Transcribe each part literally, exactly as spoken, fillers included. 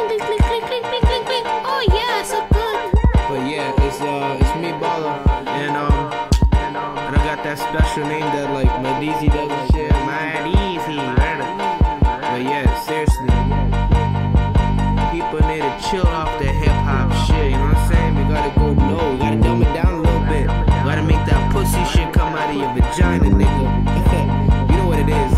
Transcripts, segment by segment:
click, click, click, click, click, click, click. Oh yeah, so good. But yeah, it's uh, it's me, Baller, and um, and I got that special name that like my D Z does and shit, my D Z. But yeah, seriously, people need to chill off the hip hop shit. You know what I'm saying? We gotta go low, we gotta dumb it down a little bit. We gotta make that pussy shit come out of your vagina, nigga. You know what it is.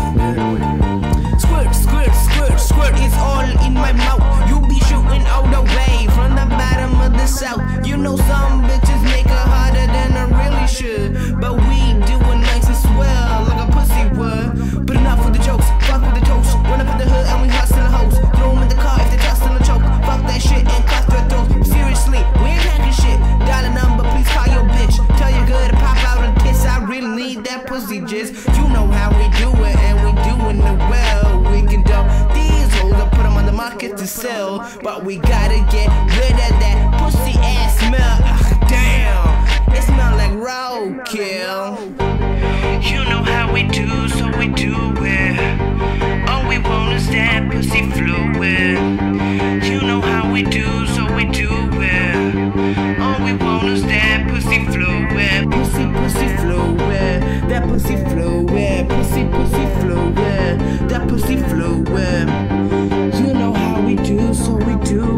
Squirt, squirt, squirt, squirt is all in my mouth. You be shooting all the way from the bottom of the south. You know some bitches make it harder than I really should, but we do it nice and swell like a pussy would. But enough with the jokes, fuck with the jokes. Run up in the hood and we hustle the hoes. Throw them in the car if they toss in the choke. Fuck that shit and cut their throats. Seriously, we ain't packing shit. Dial a number, please call your bitch. Tell your girl to pop out and kiss. I really need that pussy jizz. You know how we do it and we doing it well. We can dump these hoes and put them on the market to sell, but we gotta get rid of that pussy ass smell. Ugh, damn, it smell like roadkill. You know how we do, so we do it. All we want is that pussy fluid. You know how we do, so we do it. All we want is that pussy fluid. Pussy, pussy fluid. That pussy fluid. Pussy, pussy fluid. That pussy fluid. You know how we do, so we do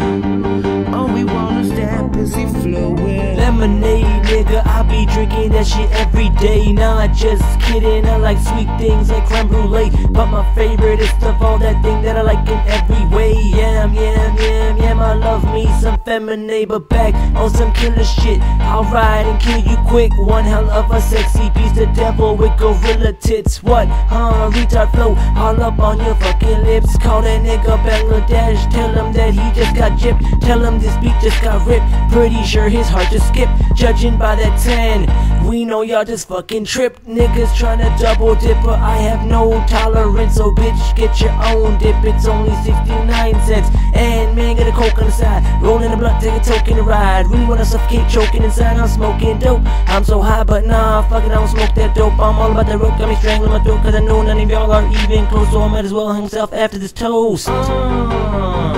it. All we want is that pussy fluid. Lemonade, nigga, I be drinking that shit every day. Not just kidding, I like sweet things like creme brulee, but my favorite is of all that thing that I like in every way. Yam, yam, yam, yam, I love me some feminine, but back on some killer shit. I'll ride and kill you quick. One hell of a sexy beast, the devil with gorilla tits. What, huh, retard flow, all up on your fucking lips. Call that nigga Bangladesh, tell him that he just got gypped. Tell him this beat just got ripped, pretty sure his heart just skipped. Judging by that ten, we know y'all just fucking tripped. Niggas tryna double dip, but I have no tolerance, so bitch get your own dip. It's only sixty-nine cents, and man get a coke on the side. Rolling a blunt, take a toke in the ride. Really wanna suffocate, choking inside, I'm smoking dope. I'm so high, but nah, fuck it, I don't smoke that dope. I'm all about that rope, got me strangling my throat, cause I know none of y'all are even close, so I might as well hang myself after this toast. uh.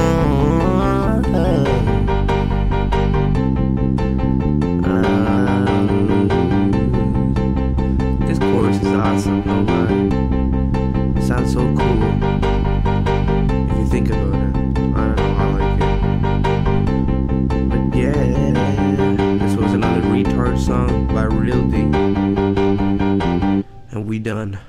Awesome, no lie. It sounds so cool. If you think about it, I don't know, I like it. But yeah, this was another retard song by Real D. And we done.